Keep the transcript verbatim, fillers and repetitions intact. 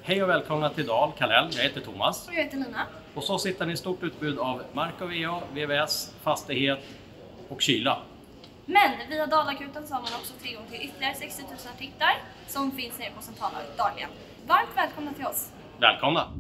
Hej och välkomna till Dal Kallell. Jag heter Thomas. Och jag heter Lina. Och så sitter ni i stort utbud av mark och V A, V V S, fastighet och kyla. Men via Dalakuten så har man också tillgång till ytterligare sextio tusen artiklar som finns nere på centrala dagligen. Varmt välkomna till oss! Välkomna!